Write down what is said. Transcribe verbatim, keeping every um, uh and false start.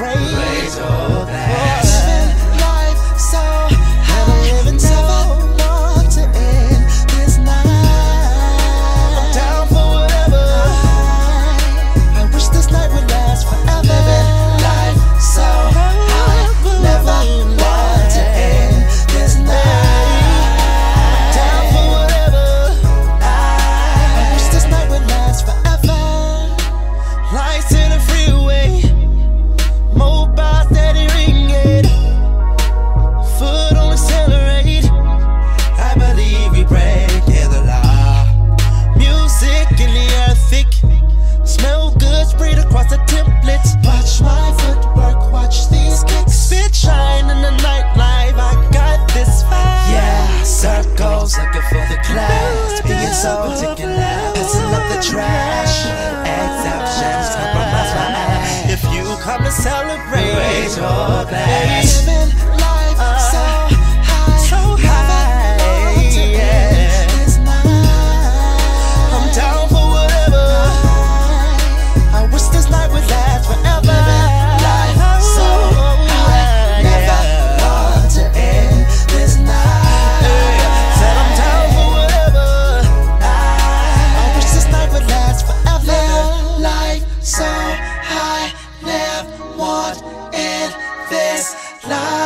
celebrate. Raise your glass. Living life so high, never want to end this night. I'm down for whatever. I wish this night would last forever. Living life so high, never want to end this night. Down for whatever. I wish this night would last forever. Lights in the freeway, mobile steady ringing, foot on accelerate. I believe we break the law. Music in the air thick, smell good sprayed across the templates. Watch my footwork, watch these kicks. Spit shine in the nightlife, I got this vibe. Yeah, circles looking for the class, being so particular, passing up the trash. Exceptions compromise my ass. If you come to celebrate, raise your glass. Living life so high, so high, yeah. This night, I'm down for whatever. I wish this night would last forever. Living life so high, never want to end this night. Said I'm down for whatever. I wish this night would last forever. Living life so high, never want to end this life.